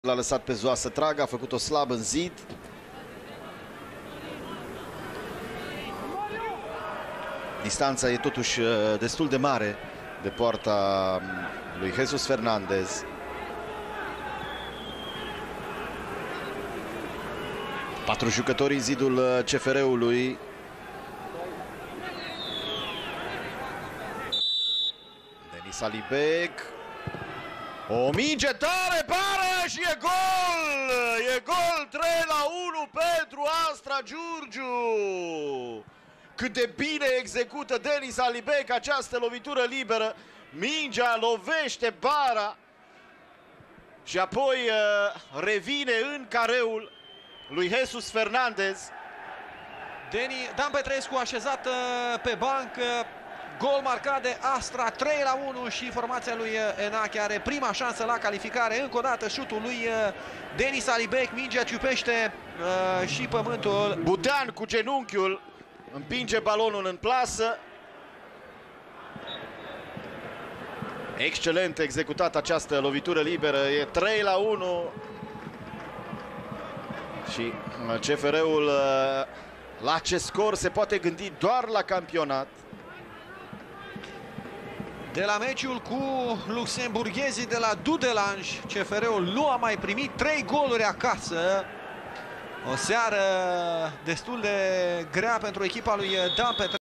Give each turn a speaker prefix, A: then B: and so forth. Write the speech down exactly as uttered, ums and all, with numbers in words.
A: L-a lăsat pe Zoa să tragă, a făcut-o slab în zid. Distanța e totuși destul de mare de poarta lui Jesus Fernandez. Patru jucători în zidul C F R-ului. Denis Alibek. O minge tare, pare și e gol! E gol, trei la unu pentru Astra Giurgiu. Cât de bine execută Denis Alibek această lovitură liberă. Mingea lovește bara și apoi uh, revine în careul lui Jesus Fernandez.
B: Deni, Dan Petrescu așezat uh, pe bancă. Gol marcat de Astra, trei la unu, și formația lui Enache are prima șansă la calificare. Încă o dată șutul lui Denis Alibek, mingea ciupește uh, și pământul.
A: Budean cu genunchiul împinge balonul în plasă. Excelent executat această lovitură liberă, e trei la unu. Și C F R-ul uh, la ce scor se poate gândi doar la campionat.
B: De la meciul cu luxemburghezii de la Dudelange, C F R-ul nu a mai primit trei goluri acasă. O seară destul de grea pentru echipa lui Dan Petrescu.